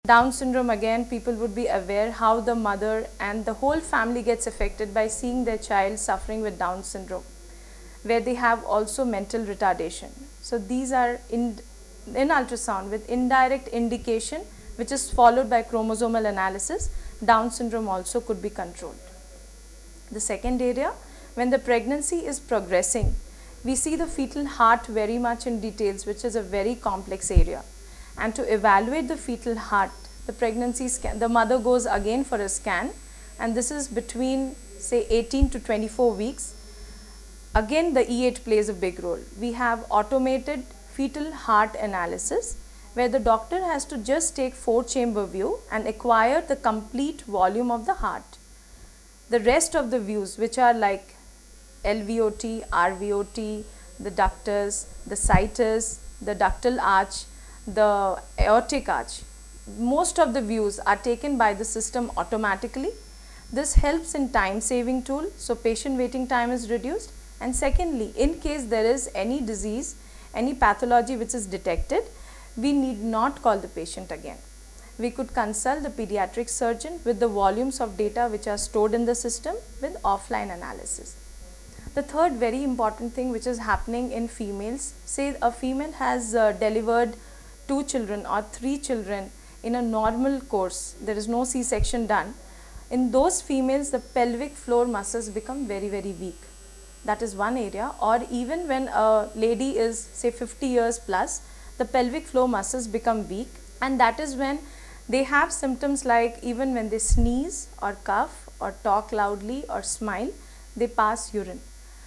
Down syndrome, again, people would be aware how the mother and the whole family gets affected by seeing their child suffering with Down syndrome, where they have also mental retardation. So these are in ultrasound with indirect indication, which is followed by chromosomal analysis. Down syndrome also could be controlled. The second area, when the pregnancy is progressing, we see the fetal heart very much in details, which is a very complex area. And to evaluate the fetal heart, the pregnancy scan, the mother goes again for a scan, and this is between say 18 to 24 weeks. Again, the E8 plays a big role. We have automated fetal heart analysis, where the doctor has to just take 4-chamber view and acquire the complete volume of the heart. The rest of the views, which are like LVOT, RVOT, the ductus, the situs, the ductal arch, the aortic arch, most of the views are taken by the system automatically. This helps in time saving tool, so patient waiting time is reduced. And secondly, in case there is any disease, any pathology which is detected, we need not call the patient again. We could consult the pediatric surgeon with the volumes of data which are stored in the system with offline analysis. The third very important thing which is happening in females, say a female has delivered 2 children or 3 children in a normal course, there is no C-section done. In those females, the pelvic floor muscles become very, very weak. That is one area. Or even when a lady is say 50 years plus, the pelvic floor muscles become weak, and that is when they have symptoms like even when they sneeze or cough or talk loudly or smile, they pass urine.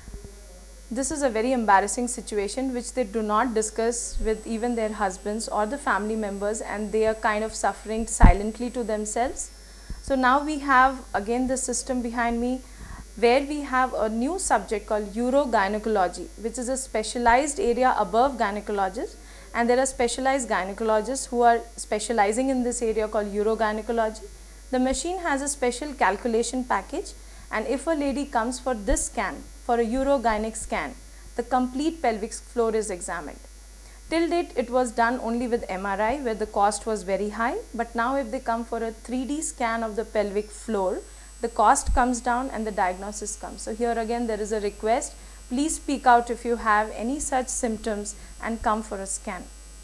This is a very embarrassing situation which they do not discuss with even their husbands or the family members, and they are kind of suffering silently to themselves. So now we have again the system behind me, where we have a new subject called urogynecology, which is a specialized area above gynecologists, and there are specialized gynecologists who are specializing in this area called urogynecology. The machine has a special calculation package, and if a lady comes for this scan, for a urogynec scan, the complete pelvic floor is examined. Till date it was done only with MRI, where the cost was very high, but now if they come for a 3D scan of the pelvic floor, the cost comes down and the diagnosis comes. So here again there is a request, please speak out if you have any such symptoms and come for a scan.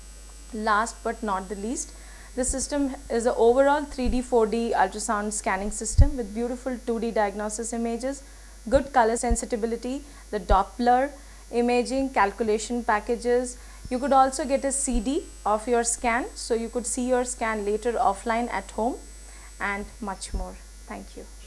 Last but not the least, the system is an overall 3D 4D ultrasound scanning system with beautiful 2D diagnosis images, good color sensitivity, the Doppler imaging calculation packages. You could also get a CD of your scan, so you could see your scan later offline at home, and much more. Thank you.